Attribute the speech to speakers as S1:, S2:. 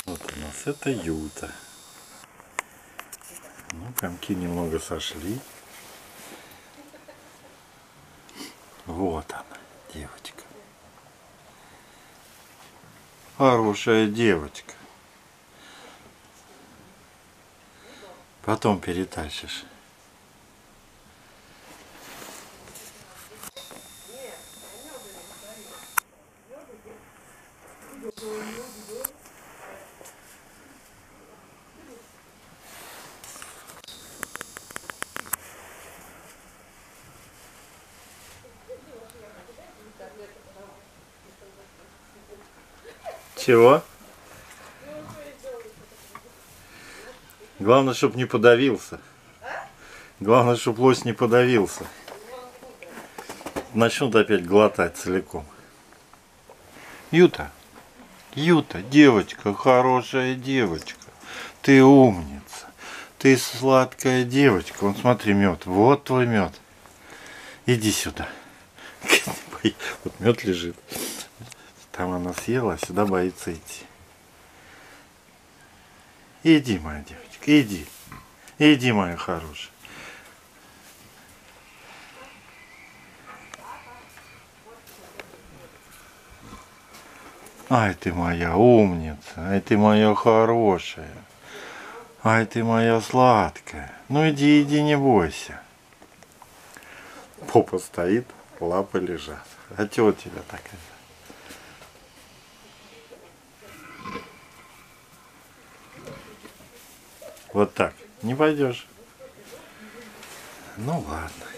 S1: Вот у нас это Юта. Ну, комки немного сошли. Вот она, девочка. Хорошая девочка. Потом перетащишь. Чего? Главное, чтобы не подавился. Главное, чтобы лось не подавился. Начнут опять глотать целиком. Юта, Юта, девочка, хорошая девочка. Ты умница. Ты сладкая девочка. Вон смотри, мед. Вот твой мед. Иди сюда. Вот мед лежит. Там она съела, а сюда боится идти. Иди, моя девочка, иди. Иди, моя хорошая. Ай, ты моя умница, ай, ты моя хорошая, ай, ты моя сладкая. Ну иди, иди, не бойся. Попа стоит, лапы лежат. А чё у тебя такая? Вот так. Не пойдешь. Ну ладно.